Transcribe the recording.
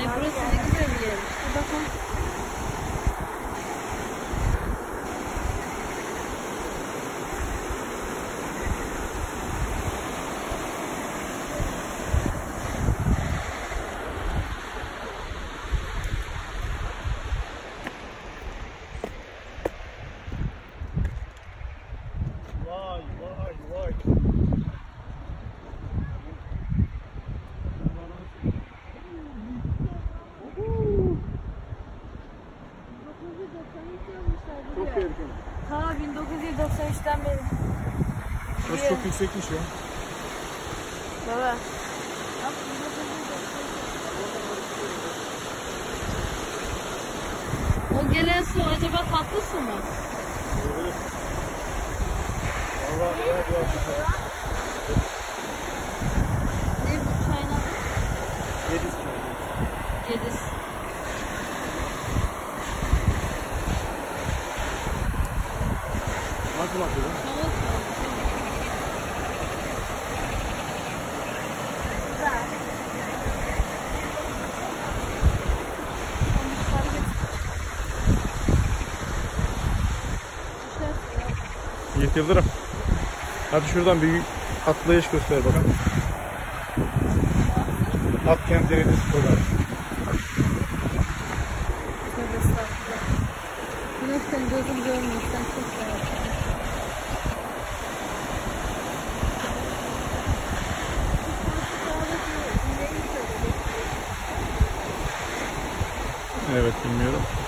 Burası ne güzel bir yer. Bakın. Vay vay vay. Çok tehlikeli. Ha 1993'ten beri. Burası çok yüksekmiş ya. Baba. O gelen su acaba tatlı su mu? Allah ya. Ne bu çayın adı? Yediz. Gediz. Nasıl bakıyor? Yiğit Yıldırım. Hadi şuradan bir atlayış göster bakalım. Atkent Deniz Sporu. Güneşten gözüm görmüyor. Sen çok seversin. Evet, bilmiyorum.